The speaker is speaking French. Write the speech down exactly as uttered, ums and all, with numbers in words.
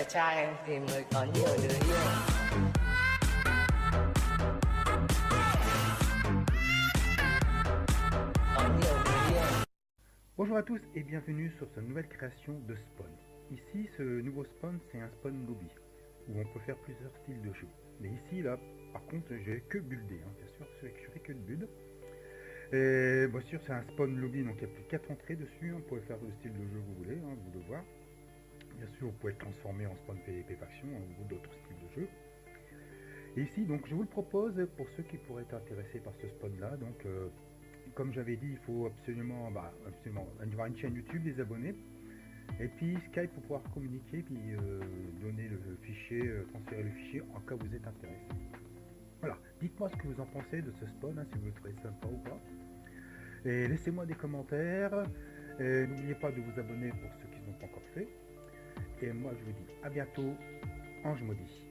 trai em tìm người có nhiều đứa yêu. Bonjour à tous et bienvenue sur cette nouvelle création de Spawn. Ici, ce nouveau Spawn, c'est un Spawn lobby, où on peut faire plusieurs styles de jeu. Mais ici, là, par contre, j'ai que buildé, hein, bien sûr, je fais que de build. Et bien sûr, c'est un Spawn lobby, donc il n'y a plus que quatre entrées dessus, vous pouvez faire le style de jeu que vous voulez, hein, vous le voir. Bien sûr, vous pouvez le transformer en Spawn PvP faction hein, ou d'autres styles de jeu. Et ici, donc, je vous le propose pour ceux qui pourraient être intéressés par ce Spawn-là, donc... Euh, Comme j'avais dit, il faut absolument, bah, absolument avoir une chaîne YouTube, des abonnés, et puis Skype pour pouvoir communiquer, puis euh, donner le fichier, euh, transférer le fichier en cas où vous êtes intéressé. Voilà, dites-moi ce que vous en pensez de ce spawn, hein, si vous le trouvez sympa ou pas. Et laissez-moi des commentaires. N'oubliez pas de vous abonner pour ceux qui ne l'ont pas encore fait. Et moi je vous dis à bientôt, Ange Maudit.